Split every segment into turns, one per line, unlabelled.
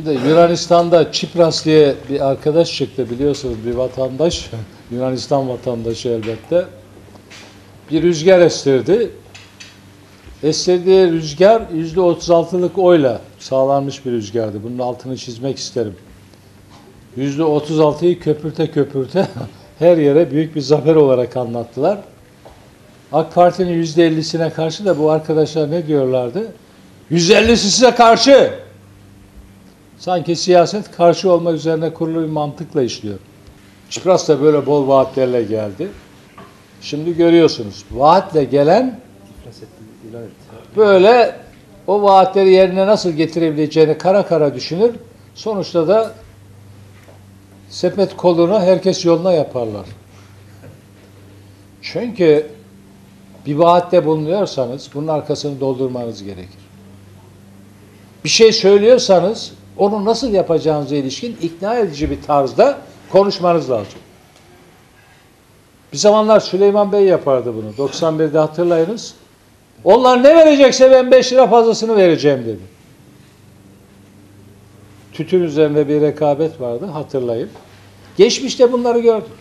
Şimdi Yunanistan'da Çipras diye bir arkadaş çıktı, biliyorsunuz, bir vatandaş, Yunanistan vatandaşı elbette. Bir rüzgar estirdi. Estirdiği rüzgar %36'lık oyla sağlanmış bir rüzgardı. Bunun altını çizmek isterim. %36'yı köpürte köpürte her yere büyük bir zafer olarak anlattılar. AK Parti'nin %50'sine karşı da bu arkadaşlar ne diyorlardı? %50'si size karşı. Sanki siyaset karşı olmak üzerine kurulu bir mantıkla işliyor. Çipras da böyle bol vaatlerle geldi. Şimdi görüyorsunuz, vaatle gelen böyle o vaatleri yerine nasıl getirebileceğini kara kara düşünür. Sonuçta da sepet kolunu herkes yoluna yaparlar. Çünkü bir vaatte bulunuyorsanız bunun arkasını doldurmanız gerekir. Bir şey söylüyorsanız onu nasıl yapacağınıza ilişkin ikna edici bir tarzda konuşmanız lazım. Bir zamanlar Süleyman Bey yapardı bunu. 91'de hatırlayınız. Onlar ne verecekse ben 5 lira fazlasını vereceğim dedi. Tütün üzerinde bir rekabet vardı, hatırlayın. Geçmişte bunları gördük.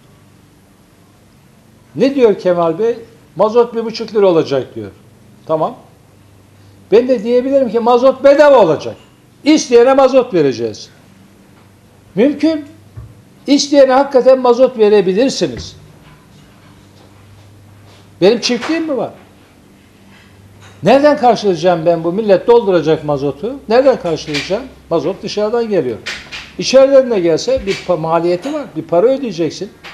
Ne diyor Kemal Bey? Mazot 1,5 lira olacak diyor. Tamam. Ben de diyebilirim ki mazot bedava olacak. İsteyene mazot vereceğiz. Mümkün. İsteyene hakikaten mazot verebilirsiniz. Benim çiftliğim mi var? Nereden karşılayacağım ben bu? Millet dolduracak mazotu. Nereden karşılayacağım? Mazot dışarıdan geliyor. İçeriden de gelse bir maliyeti var. Bir para ödeyeceksin.